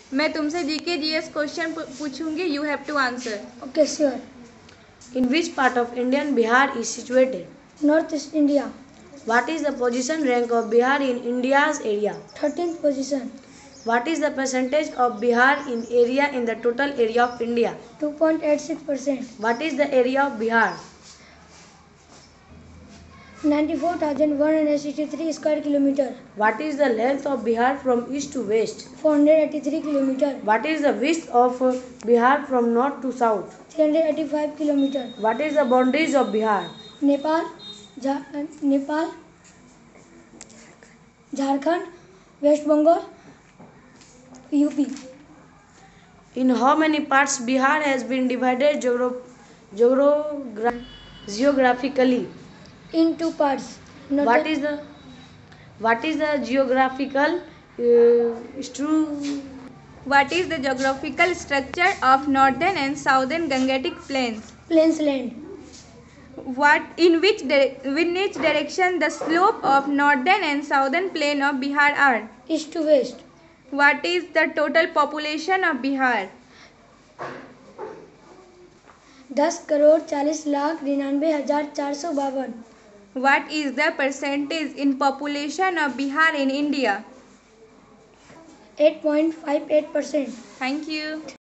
मैं तुमसे GK GS question पूछूंगी. You have to answer. Okay, sure. In which part of Indian Bihar is situated? Northeast India. What is the position rank of Bihar in India's area? 13th position. What is the percentage of Bihar in area in the total area of India? 2.86%. What is the area of Bihar? 94,163 square kilometer. What is the length of Bihar from east to west? 483 kilometer. What is the width of Bihar from north to south? 385 kilometer. What is the boundaries of Bihar? Nepal, Jharkhand, West Bengal, UP. In how many parts Bihar has been divided geographically? In 2 parts. What is the geographical What is the geographical structure of northern and southern Gangetic plains? Plains-land. In which direction the slope of northern and southern plain of Bihar are? East to west. What is the total population of Bihar? 10,40,99,452. What is the percentage in population of Bihar in India? 8.58%. Thank you.